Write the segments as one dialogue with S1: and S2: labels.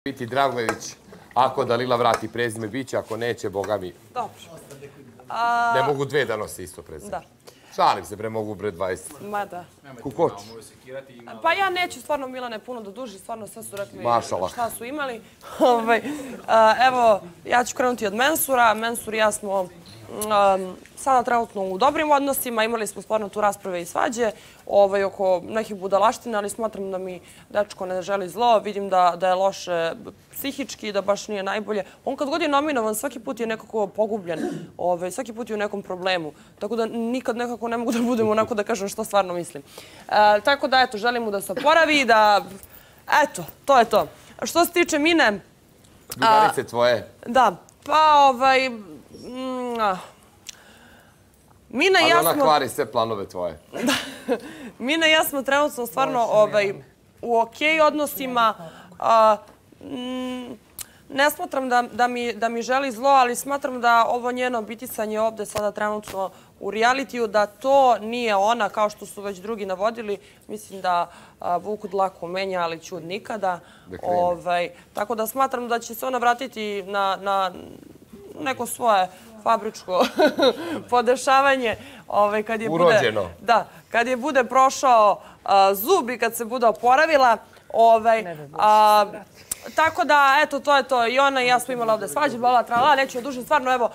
S1: biti Dragojević, ako Dalila vrati prezime, bit će, ako neće, boga mi.
S2: Dobro.
S1: Ne mogu dve da nose isto prezime.
S2: Da.
S1: Šalim se, mogu 20.
S2: Ma da.
S1: Kukoč.
S2: Pa ja neću stvarno, Milane, puno da duži, stvarno sve su rekli šta su imali. Evo, ja ću krenuti od Mensura. Mensur i ja smo sada trenutno u dobrim odnosima. Imali smo stvarno tu rasprave i svađe oko nekih budalaština, ali smatram da mi dečko ne želi zlo. Vidim da je loše psihički, da baš nije najbolje. On kad god je nominovan, svaki put je nekako pogubljen. Svaki put je u nekom problemu. Tako da nikad nekako ne mogu da budem onako da kažem što stvarno mislim. Tako da, eto, želim mu da se oporavi, da... Eto, to je to. Što se tiče Mine...
S1: Drugarice tvoje.
S2: Da, pa Mina i ja smo...
S1: Ali ona kvari sve planove tvoje.
S2: Mina i ja smo trenutno stvarno u okej odnosima. Ne smatram da mi želi zlo, ali smatram da ovo njeno bitisanje ovde sada trenutno u realitiju, da to nije ona, kao što su već drugi navodili. Mislim da vuku dlaku menja, ali ćud nikada. Tako da smatram da će se ona vratiti na neko svoje fabričko podešavanje.
S1: Urođeno.
S2: Da, kad je bude prošao zub i kad se bude oporavila. Tako da, eto, to je to. I ona i ja smo imali ovde svađe, neću ja dužim, stvarno, evo...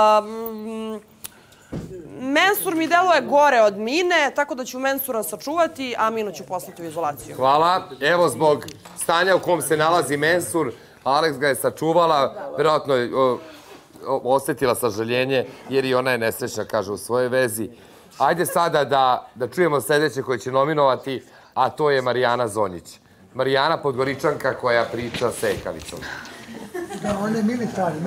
S2: Mensur mi deluje gore od Mine, tako da ću Mensura sačuvati, a Minu ću poslati u izolaciju.
S1: Hvala. Evo, zbog stanja u kom se nalazi Mensur, Aleks ga je sačuvala, verovatno je osjetila sažaljenje, jer i ona je nesrećna, kaže, u svojoj vezi. Ajde sada da čujemo sljedeće koje će nominovati, a to je Marijana Zonjić. Marijana, Podgoričanka koja priča sejkalicom.
S3: Da, on je militarni.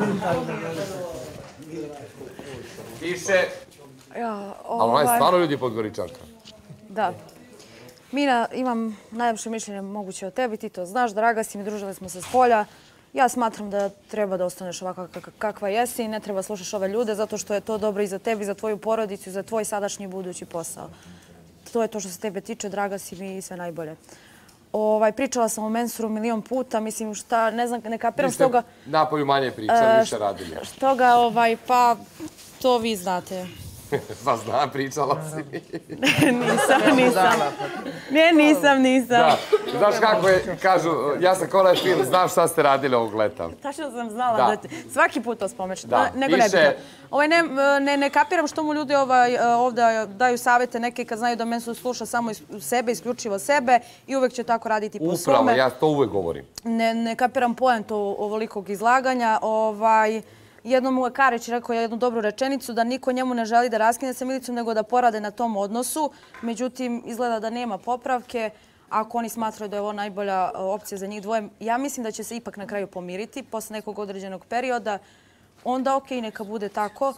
S1: Piše, ali ona je stvarno ljudi Podgoričanka.
S4: Da. Mina, imam najljepše mišljenje moguće o tebi, ti to znaš, draga si mi, družili smo se s polja. Ja smatram da treba da ostaneš ovakva kakva jesi i ne treba slušaš ove ljude zato što je to dobro i za tebi, za tvoju porodicu, za tvoj sadašnji i budući posao. To je to što se tebe tiče, draga si mi i sve najbolje. Pričala sam o Mensuru milion puta, mislim šta, ne znam, ne kapiram što ga...
S1: Napolju manje pričali, više radili.
S4: Što ga, pa, to vi znate.
S1: Pa znam, pričala si mi.
S4: Nisam. Ne, nisam.
S1: Znaš kako je, kažu, ja sam kola film, znam šta ste radili ovog leta.
S4: Tačno sam znala da svaki put to spomeš. Nego ne kapiram što mu ljudi ovdje daju savjete neke kad znaju da Mensur sluša samo sebe, isključivo sebe i uvek će tako raditi po svome.
S1: Upravo, ja to uvek govorim.
S4: Ne kapiram poentu ovolikog izlaganja. Jednom mu je Karić rekao jednu dobru rečenicu da niko njemu ne želi da raskine sa Milicom nego da porade na tom odnosu. Međutim, izgleda da nema popravke. Ako oni smatraju da je ovo najbolja opcija za njih dvoje, ja mislim da će se ipak na kraju pomiriti posle nekog određenog perioda. Onda okej, neka bude tako.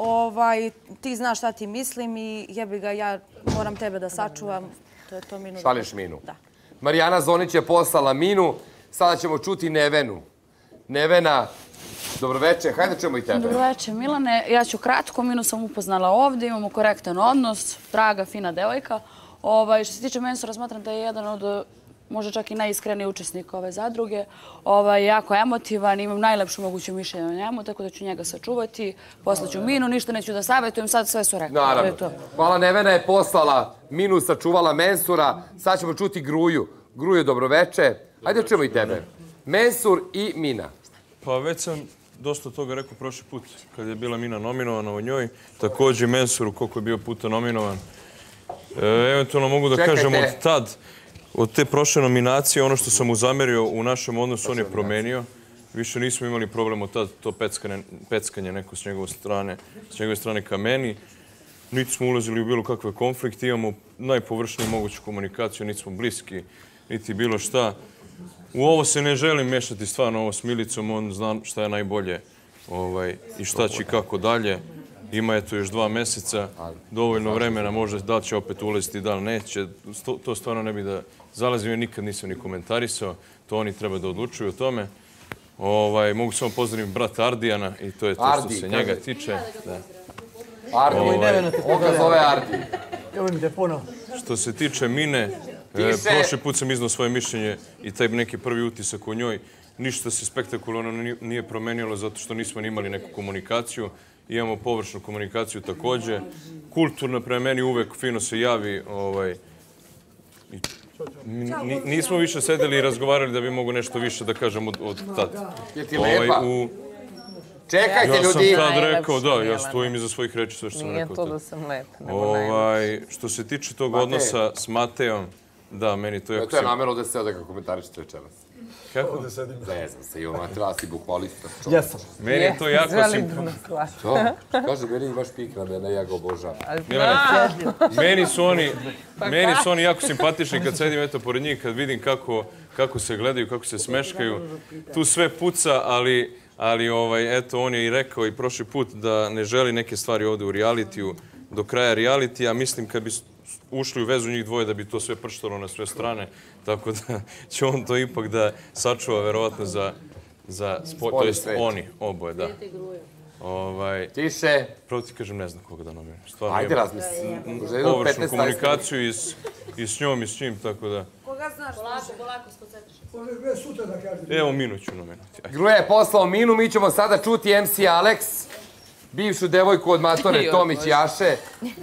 S4: Ti znaš šta ti mislim i jebi ga, ja moram tebe da sačuvam. To je to Minu.
S1: Šališ Minu.
S4: Da.
S1: Marijana Zonić je poslala Minu. Sada ćemo čuti Nevenu. Nevena, dobroveče, hajde čujemo i tebe.
S5: Dobroveče, Milane. Ja ću kratko, Minu sam upoznala ovdje, imamo korektan odnos, draga, fina devojka. Što se tiče Mensura, smatram da je jedan od, možda čak i najiskreniji učesnik ove zadruge. Jako emotivan, imam najlepšu moguću mišljenje o njemu, tako da ću njega sačuvati. Poslaću Minu, ništa neću da savjetujem, sad sve su rekli.
S1: Naravno. Hvala, Nevena je poslala Minu, sačuvala Mensura. Sad ćemo čuti Gruju. Gruju, dobroveče. Hajde čujemo i tebe. Mensur i Mina.
S6: Pa već sam dosta toga rekao prošli put kad je bila Mina nominovana o njoj. Također Mensuru koliko je bio puta nominovan. Eventualno mogu da kažem od te prošle nominacije, ono što sam mu zamerio u našem odnosu, on je promenio. Više nismo imali problem od tada to peckanje neko s njegove strane ka meni. Niti smo ulazili u bilo kakve konflikte, imamo najpovršniju moguću komunikaciju, niti smo bliski, niti bilo šta. U ovo se ne želim mešati stvarno ovo s Milicom, on zna šta je najbolje i šta će i kako dalje. Ima je to još 2 mjeseca, dovoljno vremena, možda da će opet ulaziti, da li neće. To stvarno ne bi da zalazim, jer nikad nisam ni komentarisao, to oni treba da odlučuju o tome. Mogu samo pozdraviti brata Ardijana i to je to što se njega tiče.
S1: Ardi, on ga zove Ardi.
S6: Što se tiče Mine, prošli put sam iznao svoje mišljenje i taj neki prvi utisak o njoj. ništa se spektakularno nije promenilo zato što nismo imali neku komunikaciju. Imamo površnu komunikaciju takođe. Kulturno prema meni uvek fino se javi. Nismo više sedeli i razgovarali da bi mogu nešto više da kažem od tad.
S1: Je ti lepa? Čekajte, ljudi!
S6: Ja sam tad rekao, da, ja stojim iza svojih reči, sve što sam rekao.
S7: Nije to da sam lepa,
S6: Što se tiče tog odnosa s Matejom, da, meni to jako...
S1: To je namjerno da se da ga komentarišete večeras.
S6: Kako?
S1: Zezam se, Ivo Matras i bukvalista.
S3: Jesam.
S6: Meni je to jako simpatično.
S1: To? Kaže, meni imaš pik na mene, ja ga obožavam.
S6: Meni su oni jako simpatični kad sedim eto pored njih, kad vidim kako se gledaju, kako se smeškaju. Tu sve puca, ali eto, on je i rekao i prošli put da ne želi neke stvari ovde u realitiju, do kraja realitija. Mislim kad bi ušli u vezu njih dvoje da bi to sve prštalo na sve strane, tako da će on to ipak da sačuva verovatno za to jest oni, oboje, da.
S1: Tiše.
S6: Pravo ti kažem, ne znam koga da namjerim.
S1: Ajde, razmisli.
S6: Površnu komunikaciju i s njom i s njim, tako da...
S4: Koga znaš?
S5: Polako, skoncentriš.
S3: Sutra da kažem.
S6: Evo, Minu ću nameniti.
S1: Gruja je poslao Minu, mi ćemo sada čuti MC Alex, bivšu devojku od matore Tomić Jaše.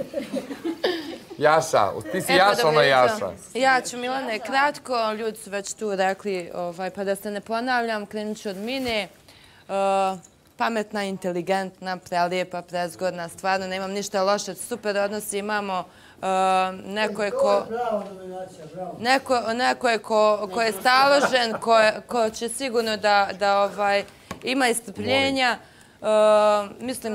S1: Jaša, ti si Jaša, ona je Jaša.
S8: Ja ću, Milane, kratko, ljudi su već tu rekli, pa da se ne ponavljam, krenut ću od Mine. Pametna, inteligentna, prelijepa, prezgodna, stvarno nemam ništa loše, super odnosi imamo. Neko je ko je staložen, ko će sigurno da ima istrpljenja. Mislim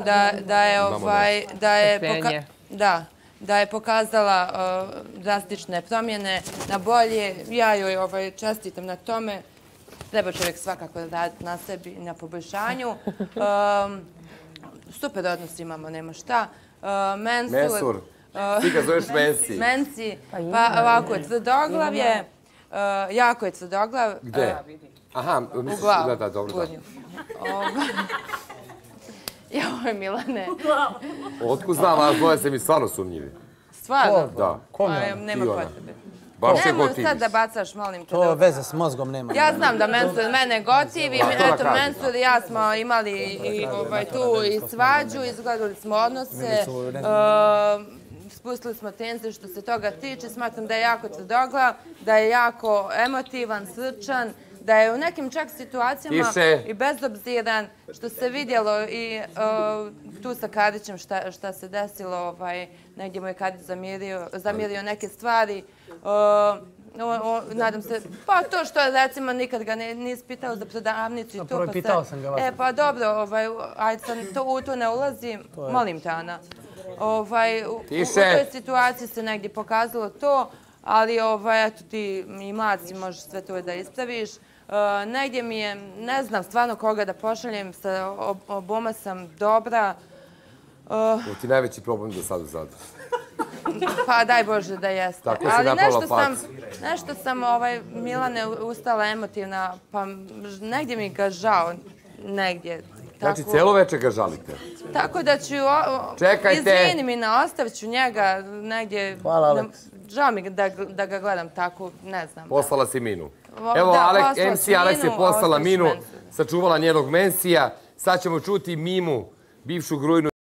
S8: da je pokazala drastične promjene na bolje. Ja joj čestitam na tome. Treba čovjek svakako raditi na sebi i na poboljšanju. Super odnos imamo, nema šta.
S1: Mensur. Ti ga zoveš Mensi.
S8: Mensi. Pa ovako je tvrdoglav je. Jako je tvrdoglav.
S1: Gde? Aha, misliš da, dobro, da.
S8: Joj, Milane.
S1: Otkud znam, ali dvoje se mi stvarno sumnjivi.
S8: Stvarno?
S1: Da.
S8: Nema potrebe.
S1: Nemoj
S8: sad da bacaš, molim te.
S7: To veze s mozgom nema.
S8: Ja znam da Mensur mene gotivi. Eto, Mensur i ja smo imali tu i svađu, izgledali smo odnose. Spustili smo tenziju što se toga tiče. Smatram da je jako tvrdoglav, da je jako emotivan, srčan, da je u nekim čak situacijama i bezobziran, što se vidjelo i tu sa Kadićem šta se desilo, negdje mu je Kadić zamjerio neke stvari. Nadam se, pa to što recimo nikad ga nisi pitao za prodavnicu i tu.
S7: Prvo pitao sam ga vas.
S8: Pa dobro, ajde sad u to ne ulazim, molim te, Ana. U toj situaciji se negdje pokazalo to, ali eto ti i mlad si, možeš sve to da ispraviš. Negdje mi je, ne znam stvarno koga da pošaljem, sa oboma sam dobra.
S1: Ovo ti najveći problem do sada zadu.
S8: Pa daj Bože da jeste.
S1: Tako si napala pac.
S8: Nešto sam, Milane, ustala emotivna, pa negdje mi ga žao, negdje.
S1: Znači, cijelo večer ga žalite?
S8: Tako da ću, izvini mi, ostavit ću njega negdje.
S7: Hvala, Alex.
S8: Žao mi da ga gledam tako, ne znam.
S1: Poslala si Minu. Evo, MC Alex je poslala Minu, sačuvala njenog Mensija. Sad ćemo čuti Mimu, bivšu Grujnu.